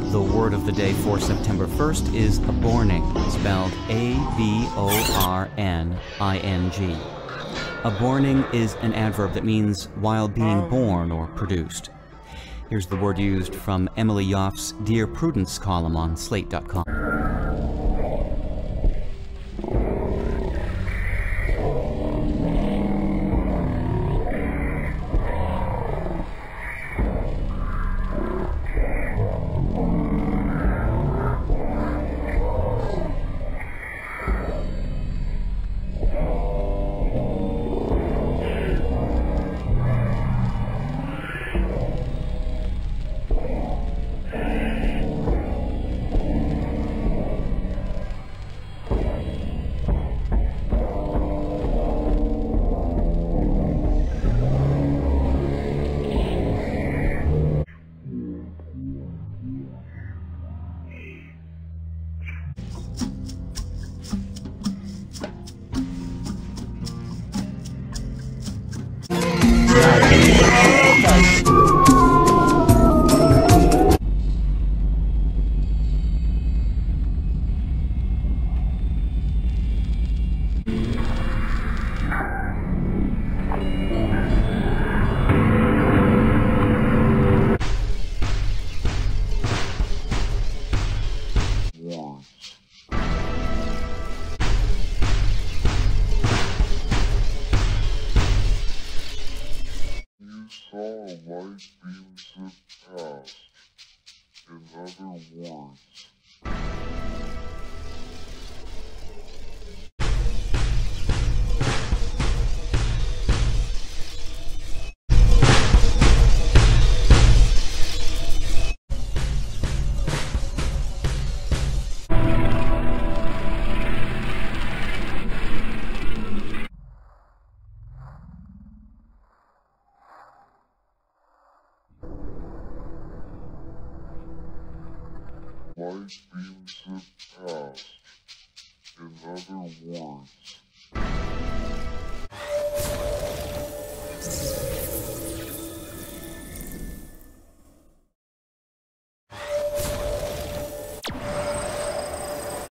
The word of the day for September 1st is aborning, spelled A-B-O-R-N-I-N-G. Aborning is an adverb that means while being born or produced. Here's the word used from Emily Yoff's Dear Prudence column on Slate.com. Saw a light beam zip past. In other words, light beam zip past. In other words,